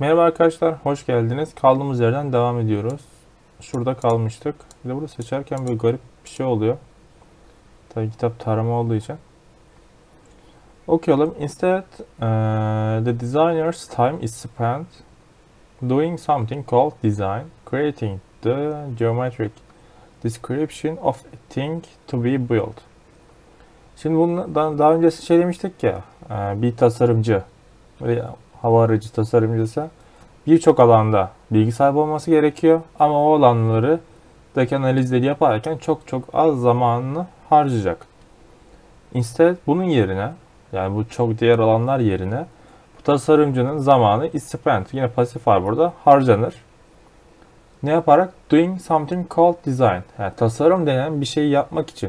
Merhaba arkadaşlar, hoş geldiniz. Kaldığımız yerden devam ediyoruz. Şurada kalmıştık. Bir de burada seçerken böyle garip bir şey oluyor. Tabii kitap tarama olduğu için. Okuyalım. Instead, the designer's time is spent doing something called design, creating the geometric description of a thing to be built. Şimdi bundan daha önce söylemiştik ya, bir tasarımcı, hava aracı tasarımcısı birçok alanda bilgi sahibi olması gerekiyor. Ama o alanları daki analizleri yaparken çok az zamanını harcayacak. Instead bunun yerine, yani bu çok diğer alanlar yerine, bu tasarımcının zamanı is spent, yine pasif var burada, harcanır. Ne yaparak? Doing something called design. Yani tasarım denen bir şeyi yapmak için,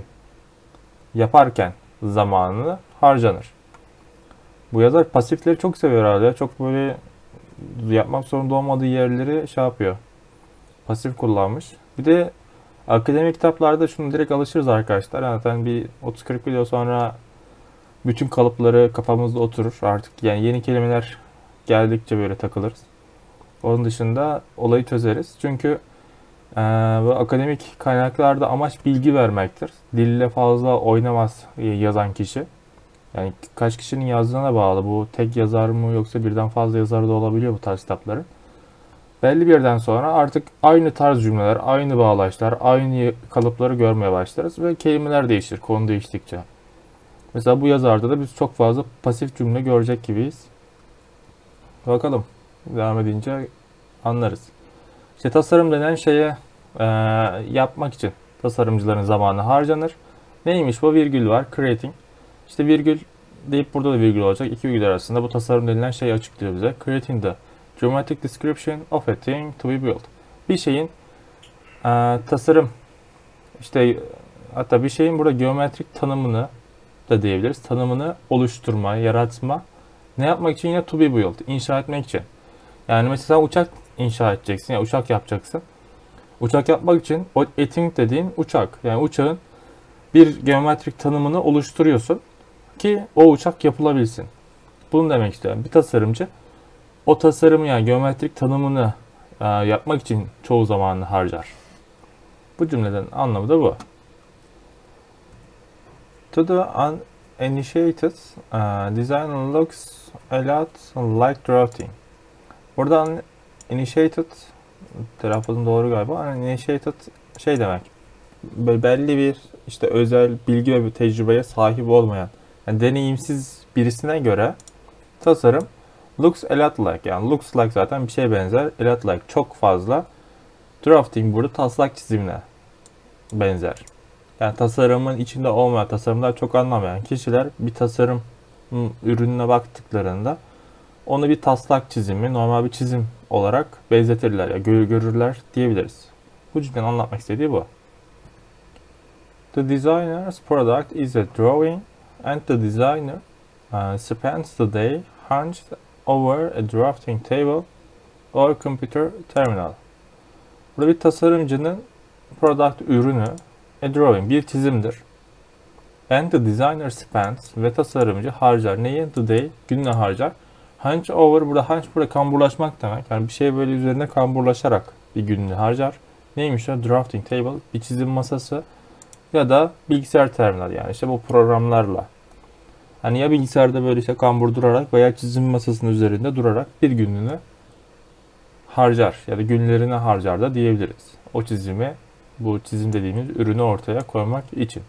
yaparken zamanını harcanır. Bu yazar pasifleri çok seviyor herhalde. Çok böyle yapmak zorunda olmadığı yerleri şey yapıyor. Pasif kullanmış. Bir de akademik kitaplarda şunu direkt alışırız arkadaşlar. Zaten bir 30-40 video sonra bütün kalıpları kafamızda oturur. Artık yani yeni kelimeler geldikçe böyle takılırız. Onun dışında olayı çözeriz. Çünkü bu akademik kaynaklarda amaç bilgi vermektir. Dille fazla oynamaz yazan kişi. Yani kaç kişinin yazdığına bağlı. Bu tek yazar mı yoksa birden fazla yazar da olabiliyor bu tarz kitapların. Belli bir yerden sonra artık aynı tarz cümleler, aynı bağlaçlar, aynı kalıpları görmeye başlarız ve kelimeler değişir konu değiştikçe. Mesela bu yazarda da biz çok fazla pasif cümle görecek gibiyiz. Bakalım. Devam edince anlarız. İşte tasarım denen şeye yapmak için tasarımcıların zamanı harcanır. Neymiş bu? Virgül var. Creating. İşte virgül deyip burada da virgül olacak. İki virgül arasında bu tasarım denilen şeyi açıklıyor bize. Creating the geometric description of a thing to be built. Bir şeyin tasarım, işte hatta bir şeyin burada geometrik tanımını da diyebiliriz. Tanımını oluşturma, yaratma. Ne yapmak için? Yine to be built. İnşa etmek için. Yani mesela uçak inşa edeceksin ya uçak yapacaksın. Uçak yapmak için o a thing dediğin uçak. Yani uçağın bir geometrik tanımını oluşturuyorsun ki o uçak yapılabilsin. Bunu demek istiyorum. Bir tasarımcı o tasarımı, yani geometrik tanımını yapmak için çoğu zamanını harcar. Bu cümleden anlamı da bu. To the uninitiated, design looks a lot like drafting. Buradan initiated, telaffuzum doğru galiba. Uninitiated şey demek. Belli bir işte özel bilgi ve bir tecrübeye sahip olmayan, yani deneyimsiz birisine göre tasarım looks a lot like, yani looks like zaten bir şeye benzer, a lot like çok fazla, drafting burada taslak çizimine benzer. Yani tasarımın içinde olmayan, tasarımdan çok anlamayan kişiler bir tasarım ürününe baktıklarında onu bir taslak çizimi, normal bir çizim olarak benzetirler ya görürler diyebiliriz. Bu cümlenin anlatmak istediği bu. The designer's product is a drawing and the designer spends the day hunched over a drafting table or computer terminal. Burada bir tasarımcının product ürünü a drawing bir çizimdir. And the designer spends ve tasarımcı harcar. Neyi? The day gününü harcar. Hunch over, burada hunch burada kamburlaşmak demek. Yani bir şey böyle üzerine kamburlaşarak bir gününü harcar. Neymiş o? Drafting table, bir çizim masası ya da bilgisayar terminal, yani işte bu programlarla. Hani ya bilgisayarda böyle işte kambur durarak veya çizim masasının üzerinde durarak bir gününü harcar ya da günlerini harcar da diyebiliriz. O çizimi, bu çizim dediğimiz ürünü ortaya koymak için.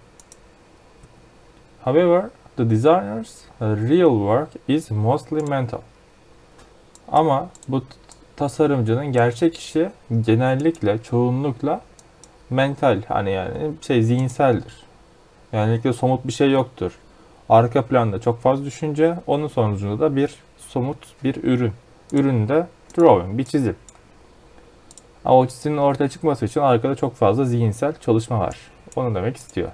However, the designer's real work is mostly mental. Ama bu tasarımcının gerçek işi genellikle, çoğunlukla mental, hani yani şey zihinseldir. Genellikle somut bir şey yoktur. Arka planda çok fazla düşünce, onun sonucunda da bir somut bir ürün. Ürün de drawing, bir çizim. Ama o çizimin ortaya çıkması için arkada çok fazla zihinsel çalışma var. Onu demek istiyor.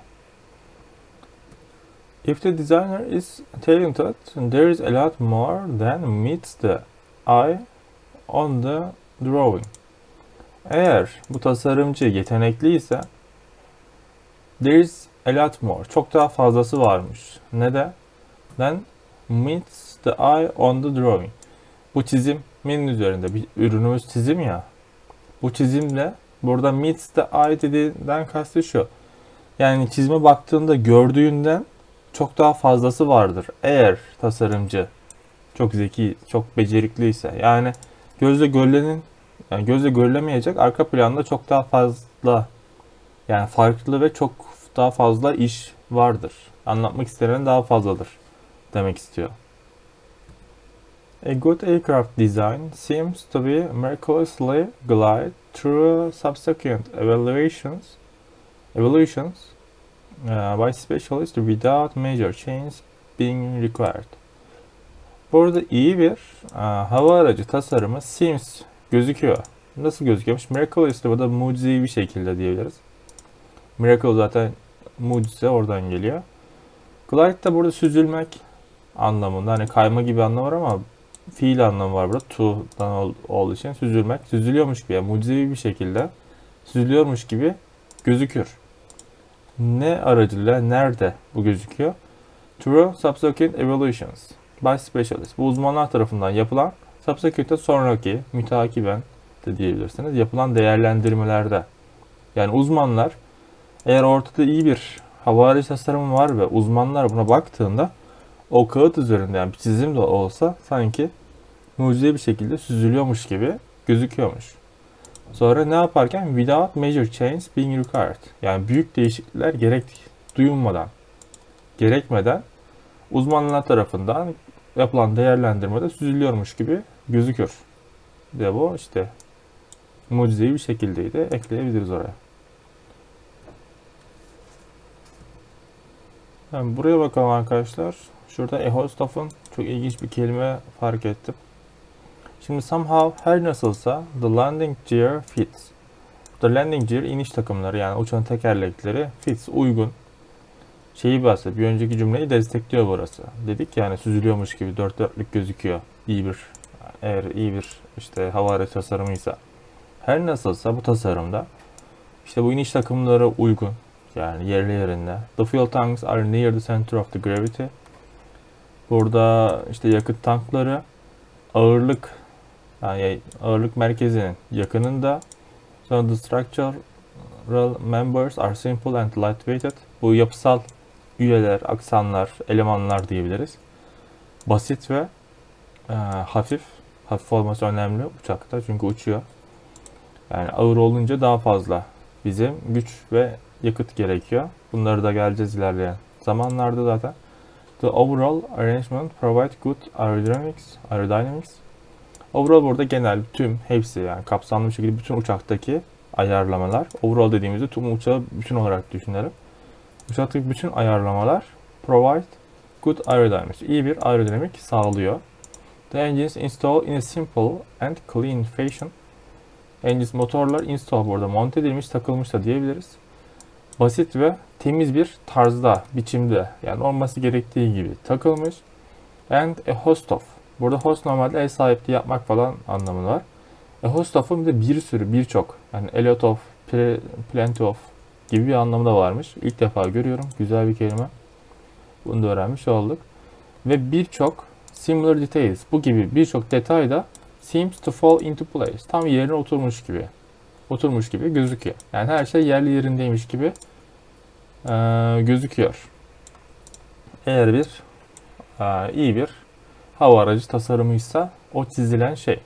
If the designer is talented, there is a lot more than meets the eye on the drawing. Eğer bu tasarımcı yetenekliyse, there is a lot more, çok daha fazlası varmış. Ne de? Then meets the eye on the drawing. Bu çizim çizimin üzerinde bir ürünümüz çizim ya. Bu çizimle burada meets the eye dediğinden kastı şu. Yani çizime baktığında gördüğünden çok daha fazlası vardır. Eğer tasarımcı çok zeki, çok becerikliyse. Yani gözle görülenin, yani gözle görülemeyecek arka planda çok daha fazla, yani farklı ve çok daha fazla iş vardır. Anlatmak istenen daha fazladır demek istiyor. A good aircraft design seems to be miraculously glide through subsequent evaluations by specialists without major change being required. Burada iyi bir hava aracı tasarımı seems gözüküyor. Nasıl gözüküyormuş? Miraculously, burada mucizevi bir şekilde diyebiliriz. Miracle zaten mucize, oradan geliyor. Glide de burada süzülmek anlamında. Hani kayma gibi anlamı var ama fiil anlamı var burada. To'dan olduğu için süzülmek. Süzülüyormuş gibi, yani mucizevi bir şekilde süzülüyormuş gibi gözükür. Ne aracılığıyla, nerede bu gözüküyor? Through subsequent evaluations by specialists. Bu uzmanlar tarafından yapılan, subsequent'te sonraki, mütakiben de diyebilirsiniz, yapılan değerlendirmelerde. Yani uzmanlar, eğer ortada iyi bir hava aracı tasarımı var ve uzmanlar buna baktığında o kağıt üzerinde, yani bir çizim de olsa, sanki mucize bir şekilde süzülüyormuş gibi gözüküyormuş. Sonra ne yaparken? Without major change being required. Yani büyük değişiklikler gerekmeden uzmanlar tarafından yapılan değerlendirmede süzülüyormuş gibi gözükür. De bu işte mucizevi bir şekildeydi. Ekleyebiliriz oraya. Yani buraya bakalım arkadaşlar. Şurada a host of'un çok ilginç bir kelime fark ettim. Şimdi somehow, her nasılsa, the landing gear fits. The landing gear iniş takımları, yani uçağın tekerlekleri fits, uygun. Şeyi bahsediyor. Bir önceki cümleyi destekliyor burası. Dedik yani süzülüyormuş gibi dört dörtlük gözüküyor. Eğer iyi bir işte hava aracı tasarımıysa. Her nasılsa bu tasarımda işte bu iniş takımları uygun. Yani yerli yerinde. The fuel tanks are near the center of the gravity. Burada işte yakıt tankları ağırlık merkezinin yakınında. Sonra the structural members are simple and lightweighted. Bu yapısal üyeler, aksanlar, elemanlar diyebiliriz. Basit ve hafif. Hafif olması önemli uçakta çünkü uçuyor. Yani ağır olunca daha fazla bizim güç ve yakıt gerekiyor. Bunları da geleceğiz ilerleyen zamanlarda zaten. The overall arrangement provides good aerodynamics. Overall burada genel, hepsi, yani kapsamlı bir şekilde bütün uçaktaki ayarlamalar. Overall dediğimizde tüm uçağı bütün olarak düşünelim. Uçaktaki bütün ayarlamalar provide good aerodynamics. İyi bir aerodinamik sağlıyor. The engines installed in a simple and clean fashion. Engines, motorlar install, burada monte edilmiş, takılmış da diyebiliriz. Basit ve temiz bir tarzda, biçimde, yani olması gerektiği gibi takılmış. And a host of. Burada host normalde ev sahipliği yapmak falan anlamı var. A host of'un bir de birçok. Yani a lot of, plenty of gibi bir anlamı da varmış. İlk defa görüyorum. Güzel bir kelime. Bunu da öğrenmiş olduk. Ve birçok similar details. Bu gibi birçok detay da seems to fall into place. Tam yerine oturmuş gibi gözüküyor. Yani her şey yerli yerindeymiş gibi gözüküyor. Eğer iyi bir hava aracı tasarımıysa o çizilen şey.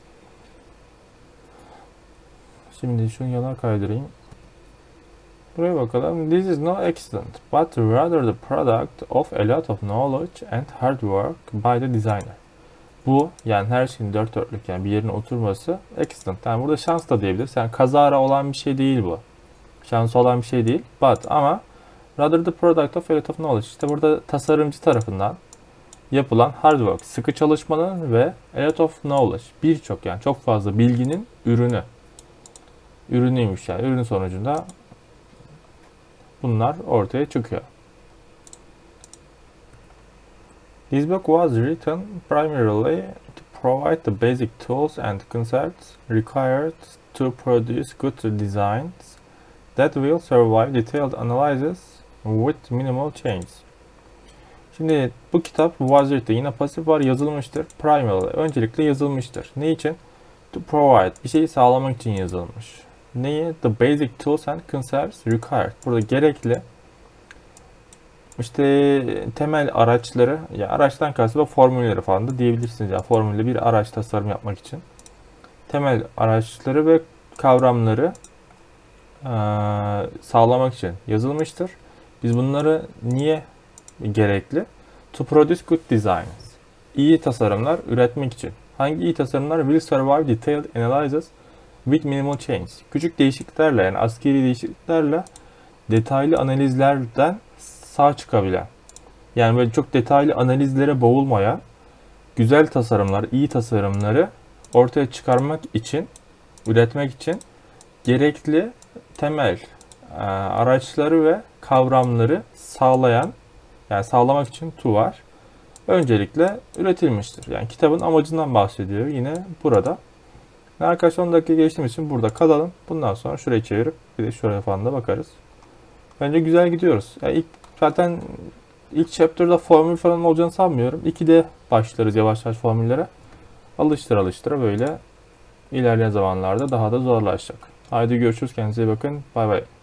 Şimdi şunu yana kaydırayım. Buraya bakalım. This is no accident, but rather the product of a lot of knowledge and hard work by the designer. Bu, yani her şeyin dört dörtlük, yani bir yerine oturması accident. Yani burada şans da diyebiliriz. Yani kazara olan bir şey değil bu. Şansı olan bir şey değil. But ama rather the product of a lot of knowledge. İşte burada tasarımcı tarafından yapılan hard work, sıkı çalışmanın ve a lot of knowledge, birçok, yani çok fazla bilginin ürünüymüş, yani ürün sonucunda bunlar ortaya çıkıyor. This book was written primarily to provide the basic tools and concepts required to produce good designs that will survive detailed analysis with minimal change. Şimdi bu kitap was written, yine pasif var, yazılmıştır. Primarily, öncelikle yazılmıştır. Ne için? To provide, bir şeyi sağlamak için yazılmış. Neyi? The basic tools and concepts required. Burada gerekli işte temel araçları, ya araçtan kastım formülleri falan da diyebilirsiniz. Ya formülle bir araç tasarım yapmak için temel araçları ve kavramları sağlamak için yazılmıştır. Biz bunları niye gerekli? To produce good designs. İyi tasarımlar üretmek için. Hangi iyi tasarımlar? Will survive detailed analysis with minimal change. Küçük değişikliklerle, yani askeri değişikliklerle detaylı analizlerden sağ çıkabilen. Yani böyle çok detaylı analizlere boğulmayan güzel tasarımlar, iyi tasarımları ortaya çıkarmak için, üretmek için gerekli temel araçları ve kavramları sağlayan, yani sağlamak için to var. Öncelikle üretilmiştir. Yani kitabın amacından bahsediyor yine burada. Arkadaşlar 10 dakika geçtiğim için burada kalalım. Bundan sonra şurayı çevirip bir de şuraya falan da bakarız. Bence güzel gidiyoruz. Yani zaten ilk chapter'da formül falan olacağını sanmıyorum. 2'de başlarız yavaş yavaş formüllere. Alıştıra böyle ilerleyen zamanlarda daha da zorlaşacak. Haydi görüşürüz. Kendinize iyi bakın. Bay bay.